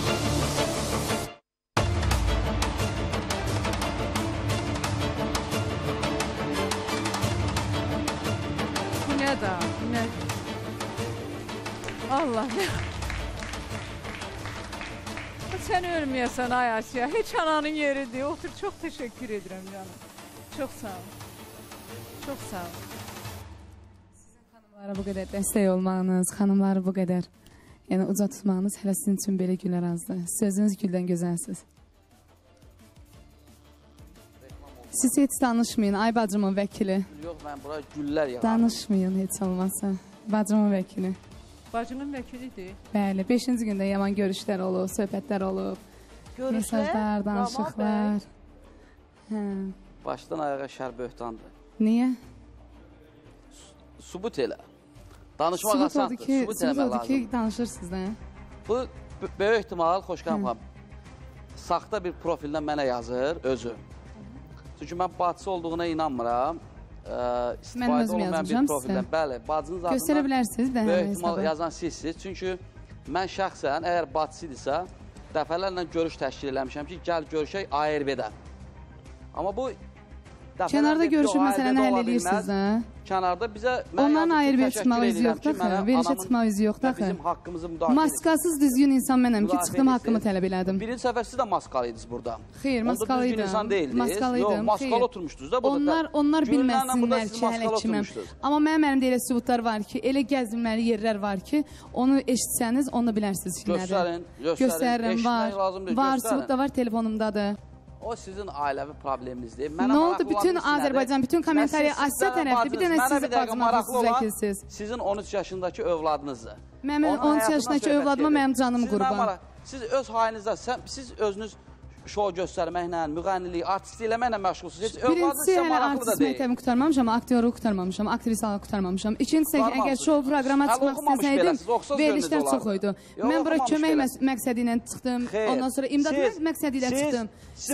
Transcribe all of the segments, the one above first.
Bu ne da? Ne? Allah ne? Sen ölmeyesen ay Asya. Hiç ananın yeri değil. Otur, çok teşekkür ederim canım. Çok sağ ol. Çok sağ ol. Sizin xanımlara bu qədər dəstək olmağınız, xanımları bu qədər yəni uca tutmağınız hələ sizin üçün belə gülər azdır. Sözünüz güldən gözəlsiniz. Siz heç danışmayın, ay bacımın vəkili. Yox, mən bura güllər yağarım. Danışmayın heç olmazsa. Bacımın vəkili. Bacının vəkilidir. Bəli, 5-ci gündə yaman görüşlər olub, söhbətlər olub. Mesajlar, danışıqlar. Hə. Başdan ayağa şər böhtandır. Niyə? Subut elə. Danışmaq asandır. Subut eləmək odur ki, lazım. danışırsınız da. Bu böyük ihtimal Xoşqanım xanım saxta bir profildən mənə yazır özü. Çünki mən bacısı olduğuna inanmıram. Mən özüm yazacağım sizə. Bəli, bacınız adına göstərə bilərsiniz də böyük həmin ihtimal hesabı. yazan sizsiniz. Çünki mən şəxsən əgər bacısıdırsa dəfələrlə görüş təşkil eləmişəm ki, gəl görüşək ARV-də. Amma bu kənarda görüşüb məsələni həll edirsiniz də. Kənarda bizə onların ARV-yə çıxmaq üzü yoxdur axı. Verilişə çıxmaq üzü yoxdur axı. Bizim haqqımızı müdafiə maskasız düzgün insan mənəm ki, çıxdım haqqımı tələb elədim. Birinci səfər siz də maskalıydınız burada. Xeyr, maskalıydım. Düzgün insan deyildiniz. Maskalıydım. Yox, maskalı oturmuşdunuz da burada. Onlar bilməsinlər ki, hələ kiməm. Amma mənim əlimdə elə sübutlar var ki, elə gəzilməli yerlər var ki, onu eşitsəniz, onu da bilərsiniz ki, nədir. Göstərin, var, sübut da var, telefonumdadır. O sizin ailəvi probleminizdir. Nə oldu? Bütün Azərbaycan, bütün komentariya Asiya tərəfli, bir dənə siz bacımaqsız vəkilsiz. Sizin 13 yaşındakı övladınızdır. Mənim 13 yaşındakı övladıma mənim canım qurban. Siz öz hayınızda, siz özünüz şou göstərməklə, müğənnilik, artistlik eləməklə məşğulsunuz. Heç övladınız sizə maraqlı da deyil. Artist məktəbimi qurtarmamışam, aktyorluq qurtarmamışam, aktrisalığı qurtarmamışam. İkincisi, əgər şou proqrama çıxmaq istəsəydim, verilişlər çox oydu. Mən bura kömək məqsədi ilə çıxdım, ondan sonra imdad məqsədi ilə çıxdım.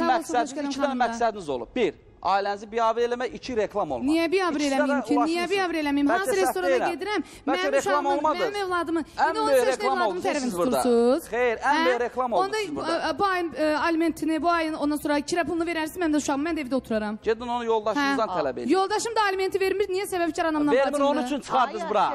Sizin iki dənə məqsədiniz olub. Bir, ailənizi biabır eləmək, 2 reklam olmaq. Niyə biabır eləməyim ki? Niyə biabır eləməyim? Hansı restorana gedirəm? Mənim uşağımın, mənim evladımın, indi 10 yaşında evladımın tərəfini tutursunuz. Xeyr, ən böyük reklam oldu siz burada. Onda bu ayın alimentini, bu ayın ondan sonra kira pulunu verərsiniz, mən də uşağım, mən də evdə otururam. Gedin onu yoldaşınızdan tələb edin. Yoldaşım da alimenti vermir, niyə səbəbkar anamdan bacımdır? Vermir, onun üçün çıxardınız bura.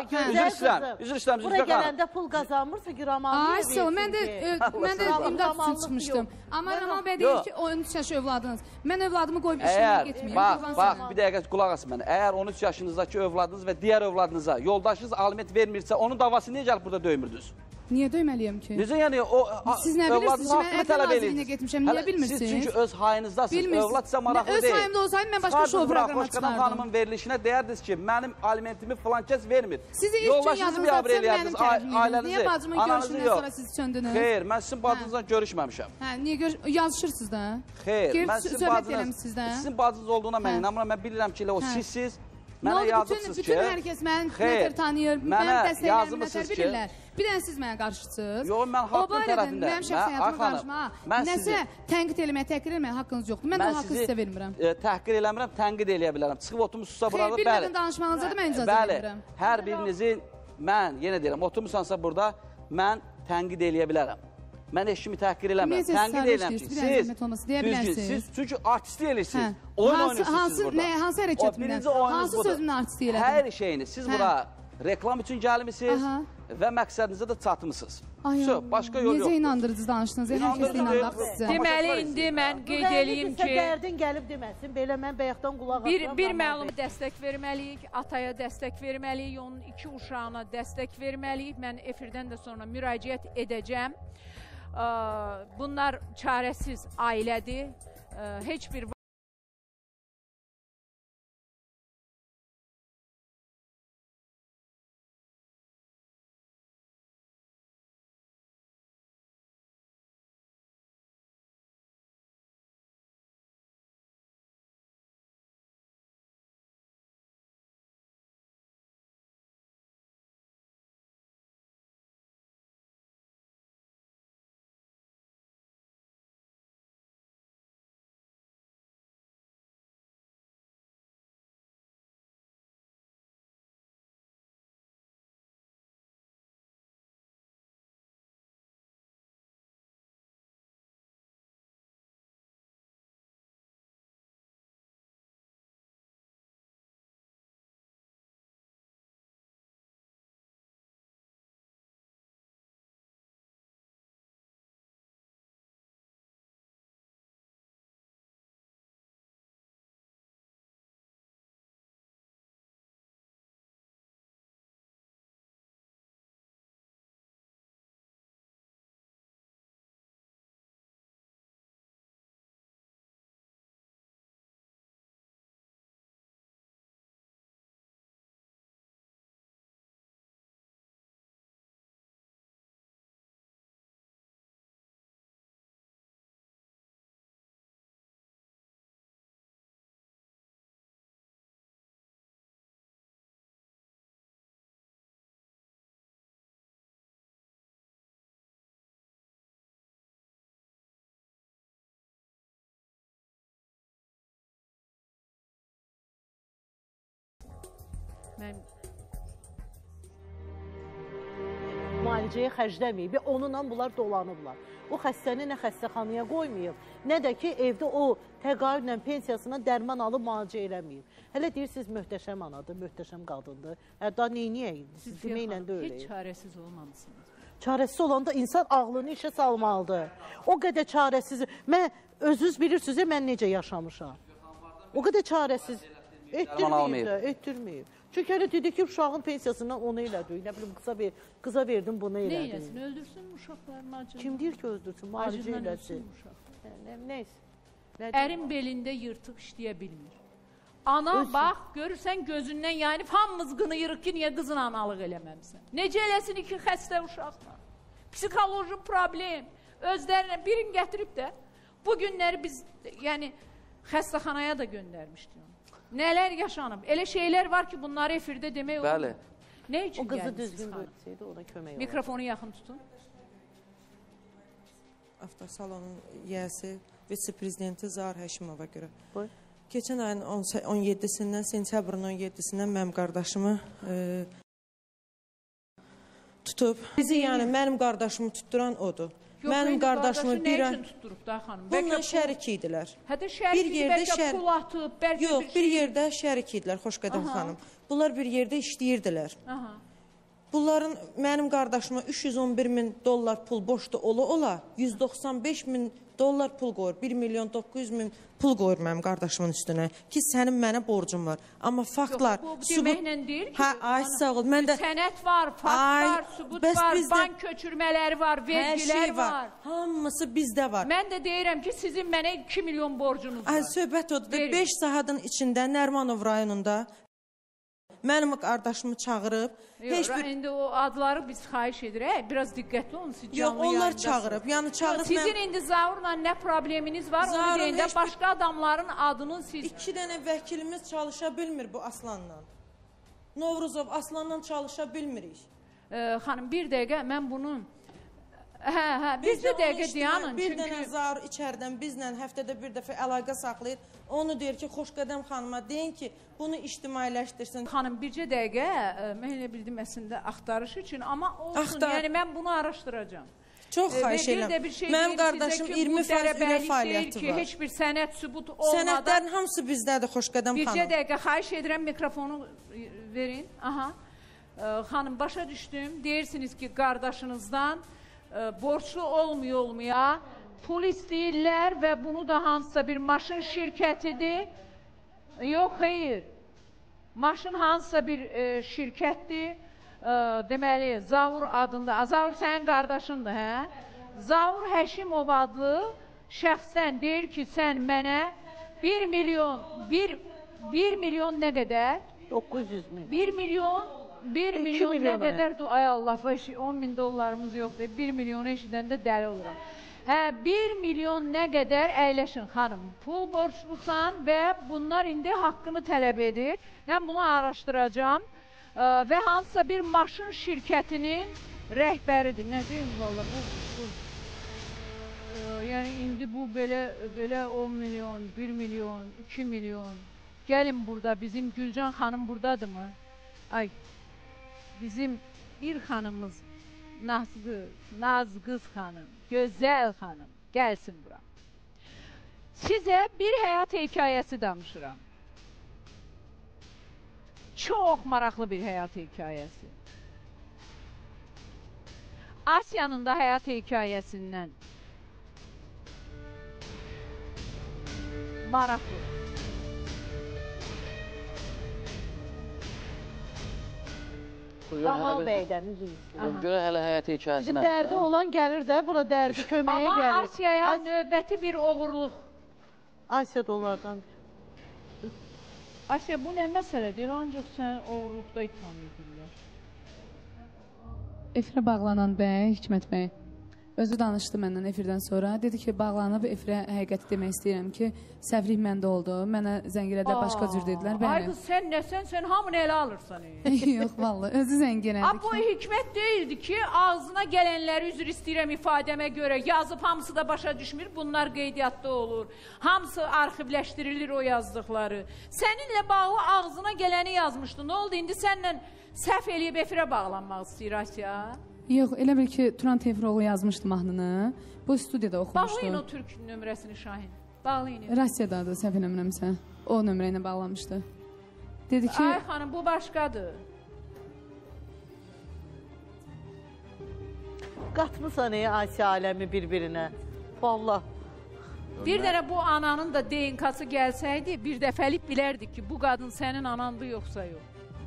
Üzr istəyirəm. Bura gələndə pul qazanmırsa Ramal mən də imdad üçün çıxmışdım. Amma Ramal bəy deyir ki, 13 yaş övladınız. Mən övladımı qoyub işləmə getməyim. Bax, bir dəqiqə qulaq asın mənə. Əgər 13 yaşınızdakı övladınız və digər övladınıza yoldaşınız aliment vermirsə, onun davası niyə gəlib burada döymürdünüz? Niyə döyməliyəm ki? Necə yəni o siz nə bilirsiniz ki, mən ədliyyə nazirliyinə getmişəm, niyə bilmirsiniz? Siz çünki öz hayınızdasınız, övlad sizə maraqlı deyil. Öz hayımda olsaydım, mən başqa şou proqramına çıxardım. Xoşqanım xanımın verilişinə deyərdiniz ki, mənim alimentimi filan kəs vermir. Sizi ilk gün yadınızda mənim tərəfimdiniz. Niyə bacımın görüşündən sonra siz söndünüz? Xeyr, mən sizin bacınızdan görüşməmişəm. Niyə yazışırsınız da? Xeyr, mən sizin bacınız olduğuna mən inanmıram. Mən bilirəm ki, elə o sizsiz. Mənə yazırsınız ki, bütün hər kəs məni nətər tanıyır, mənim dəstəkləyimi nətər bilirlər. Bir dənə siz mənə qarşısınız. Yox, mən haqqın tərəfində. Mənim şəxs həyatıma qarşıma, nəsə tənqid eləməyə, təhqir eləməyə haqqınız yoxdur. Mən o haqqı sizə vermirəm. Təhqir eləmirəm, tənqid eləyə bilərəm. Çıxıb oturmuşsunuzsa burada, bəli. Bilmədən danışmağınıza da mən icazə verirəm. Hər birinizin, mən yenə deyirəm, oturmuşsansa burada, mən tənqid eləyə bilərəm. Mən eşimi təhqir eləmirəm. Tənqid eləyəm ki, siz çünki artistlik eləyirsiniz. Oyun oynuyorsunuz siz burada. Hansı hərəkətimdən, hansı sözümlə artistlik elədim? Hər şeyini, siz bura reklam üçün gəlmişsiniz və məqsədinizə də çatmışsınız. Başqa yol yoxdur. Necə inandırıcı danışdınız? Hər kəs inandıq sizə. Deməli, indi mən qeyd eləyim ki... Dərdin gəlib deməsin, belə mən bayaqdan qulaq asıram. Bir məlum dəstək verməliyik, ataya dəstək verməliyik, onun 2 uşağına dəstək verməliyik. Mən efirdən də sonra müraciət edəcəm. Bunlar çarəsiz ailədir. Heç bir Müalicəyə xərcləməyib və onunla bunlar dolanıblar. O xəstəni nə xəstəxanaya qoymayıb, nə də ki, evdə o təqaüdlə pensiyasına dərman alıb müalicə eləməyib. Hələ deyirsiniz, möhtəşəm anadır, möhtəşəm qadındır. Daha neyniyək? Siz deməklə də öyle. Heç çarəsiz olmamışsınız. Çarəsiz olanda insan ağlını işə salmalıdır. O qədər çarəsiz. Mən özünüz bilirsiniz, mən necə yaşamışam. O qədər çarəsiz. Etdirməyib. Çünki hələ dedi ki, uşağın pensiyasından onu elədik. Nə bilim, qıza verdim, bunu elədik. Nə eləsin, öldürsün uşaqlarını acından? Kim deyir ki, öldürsün, müalicə eləsin. Neyse. Ərin belində yırtıq işləyə bilmir. Ana, bax, görürsən gözündən yayınıb, hamımız qınıyırıq ki, niyə qızın analıq eləməmsən? Necə eləsin iki xəstə uşaqla? Psixoloji problem. Özlərinə birini gətirib də, bu günləri biz, yəni, xəstəxanaya da göndərmişdik. Nələr yaşanıb? Elə şeylər var ki, bunları efirdə demək olur. Bəli. Nə üçün o qızı gəldiniz düzgün görsəydi, ona kömək olur. Mikrofonu yaxın tutun. Avtosalonun yiyəsi, vitse-prezidenti Zahir Həşimova görə. Keçən ayın 17-sindən, sentyabrın 17-sindən mənim qardaşımı tutub. Bizi, yəni, mənim qardaşımı tutduran odur. Mənim qardaşımı bir ay... Bununla şərik idilər. Hədə şərik idi, bəlkə pul atıb, bəlkə bir şey... Yox, bir yerdə şərik idilər, Xoşqədəm xanım. Bunlar bir yerdə işləyirdilər. Bunların, mənim qardaşıma 311.000 dollar pul borçlu ola-ola, 195.000 dollar pul qoyur, 1.900.000 pul qoyur mənim qardaşımın üstünə ki, sənin mənə borcum var. Amma faktlar... Yox, bu deməklə deyir ki, ay, sağ ol, sənət var, fakt var, sübut var, bank köçürmələri var, vergilər var. Hamısı bizdə var. Mən də deyirəm ki, sizin mənə 2 milyon borcunuz var. Söhbət odur, 5 saatın içində Nərmanov rayonunda mənim qardaşımı çağırıb... İndi o adları biz xahiş edirək, biraz diqqətli olun, siz canlı yayındasınız. Yox, onlar çağırıb, yəni çağırıb... Sizin indi Zaurla nə probleminiz var, onu deyəndə başqa adamların adını siz... 2 dənə vəkilimiz çalışa bilmir bu Aslanla. Novruzov, Aslanla çalışa bilmirik. Xanım, bir dəqiqə, mən bunun... Biz bir dəqiqə dayanın. Bir dənə Zaur içərdən bizlə həftədə bir dəfə əlaqə saxlayır. Onu deyir ki, Xoşqədəm xanıma deyin ki, bunu ictimailəşdirsin. Xanım, bircə dəqiqə, mən elə bildim əslində axtarış üçün, amma olsun, yəni mən bunu araşdıracağım. Çox xahiş edirəm. Mənim qardaşım 20% ürə fəaliyyəti var. Heç bir sənət sübut olmadan... Sənətlərin hamısı bizdədir, Xoşqədəm xanım. Bircə dəqiqə, xahiş edirəm, mikrofonu verin. Xanım, başa düşdüm. Deyirsiniz ki, qardaşınızdan borçlu olmaya pul istəyirlər və bunu da hansısa bir maşın şirkətidir. Yox, xeyr. Maşın hansısa bir şirkətdir. Deməli, Zaur adında. Zaur sənin qardaşındır, hə? Zaur Həşimov adlı şəxsən deyir ki, sən mənə 1 milyon nə qədər? 900.000. 1 milyon nə qədər? Ay Allah, 10.000 dollarımız yoxdur. 1 milyonu eşidəndə dəli oluram. 1 milyon nə qədər əyləşin xanım. Pul borçlusan və bunlar indi haqqını tələb edir. Mən bunu araşdıracağım və hansısa bir maşın şirkətinin rəhbəridir. Nə deyim valla bu? Yəni indi bu belə 10 milyon, 1 milyon, 2 milyon. Gəlin burada, bizim Gülcan xanım buradadır mı? Ay, bizim bir xanımız Nazqız xanım, gözəl xanım, gəlsin bura. Sizə bir həyat hekayəsi danışıram. Çox maraqlı bir həyat hekayəsi. Asiyanın da həyat hekayəsindən maraqlı. Qamal bəydən üzr istəyirəm. Görə hələ həyat hekayəsinə. Dərdi olan gəlir də, bura dərdi köməyə gəlir. Amma Asiyaya növbəti bir oğurluq. Asiya dolardan. Asiya, bu nə məsələdir? Ancaq sən oğurluqda itham edirlər. Efirə bağlanan bəy, Hikmət bəy. Özü danışdı məndən efirdən sonra. Dedi ki, bağlanıb efirə həqiqəti demək istəyirəm ki, səhvlik məndə oldu. Mənə zəng elədi, başqa cür dedilər. Ay qız, sən nəsən? Sən hamını elə alırsan. Yox, vallahi, özü zəng elədi ki. Bu hikmət deyildi ki, ağzına gələnləri üzr istəyirəm ifadəmə görə yazıb, hamısı da başa düşmür, bunlar qeydiyyatda olur. Hamısı arxivləşdirilir o yazdıqları. Səninlə bağlı ağzına gələni yazmışdı. Nə oldu? İndi səninlə səhv eləyib efirə bağlanmaq istəyir Asiya. Yox, elə bil ki, Turan Tevroğlu yazmışdı mahnını. Bu studiyada oxumuşdu. Bağlayın o türk nömrəsini Şahin. Bağlayın. Rusiyadadır, səhv eləmirəmsə. O nömrə ilə bağlamışdı. Dedi ki... Ay xanım, bu başqadır. Qatmısan Asiya aləmi bir-birinə. Vallahi. Bir dənə bu ananın da DNK-sı gəlsəydi, bir dəfəlik bilərdik ki, bu qadın sənin anandı yoxsa yox.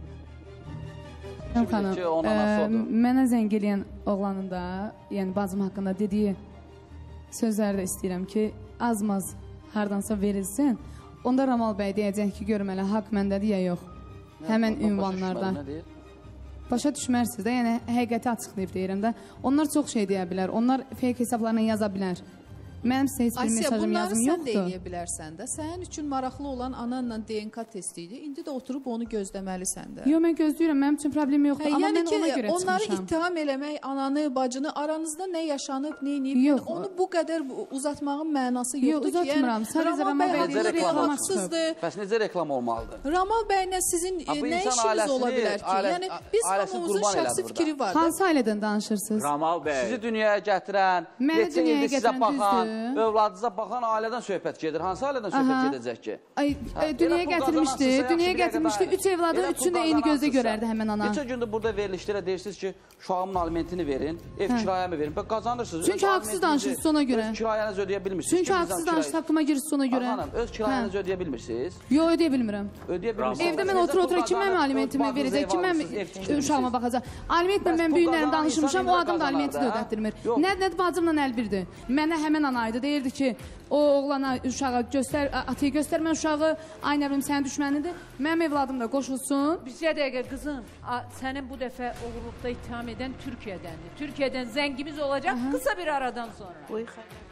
Xanım, mənə zəng eləyən oğlanın da, yəni bacım haqqında dediyi sözləri də istəyirəm ki, az-maz hardansa verilsin. Onda Ramal bəy deyəcək ki, görməli, haqq məndədir ya yox. Həmən ünvanlarda. Başa düşmərsiniz də, yəni həqiqəti açıqlayıb deyirəm də. Onlar çox şey deyə bilər, onlar fake hesablarla yaza bilər. Mənim sizə heç bir mesajım, yazım yoxdur. Bunları sən də eləyə bilərsən də. Sənin üçün maraqlı olan ananla DNK testi idi. İndi də oturub onu gözləməlisən də. Yox, mən gözləyirəm, mənim üçün problemi yoxdur. Amma mən ona görə çıxmışam. Onları ittiham eləmək, ananı, bacını, aranızda nə yaşanıb, nə eləyib, onu bu qədər uzatmağın mənası yoxdur ki. Yox, uzatmıram. Sadəcə Ramal bəy reklamaq çıxıb. Bəs necə reklam olmalıdır? Ramal bəylə sizin nə işiniz ola bilər ki? Yəni, biz hamımızın şəxsi fikri var. Hansı ailədən danışırsınız? Ramal bəy. Sizi dünyaya gətirən, neçə ildir sizə baxan, övladınıza baxan ailədən söhbət gedir. Hansı ailədən söhbət gedəcək ki? Dünyaya gətirmişdi. 3 evladı, üçünü də eyni gözlə görərdi həmən ana. Neçə gündür burada verilişlərə deyirsiniz ki, uşağımın alimentini verin, ev kirayəmi verin. Bək qazanırsınız. Çünki haqsız danışırsınız ona görə. Öz kirayənizə ödəyə bilmirsiniz. Çünki haqsız danışırsınız, haqqıma girirsiniz ona görə. Hanım, öz kirayənizə ödəyə bilmirsiniz. Yox, ödəyə bilmirəm. Ödəyə bilmirsiniz. Evdə mən otur-otur kim mənim alimentimi verəcək, kim mənim uşağıma baxacaq. Alimentlə mən büyüklərim danışmışam, o adam da alimenti də ödətdirmir. Nədir, bacımla əlbirdir. Mənə həmən anaydı, deyirdi ki, o oğlana, uşağa göstər, atıyı göstərmən uşağı, ay nə bilim, sənin düşmənidir. Mənim evladım da qoşulsun. Bizə dəqiqə qızım, sənin bu dəfə oğurluqda ittiham edən Türkiyədəndir. Türkiyədən zəngimiz olacaq qısa bir aradan sonra.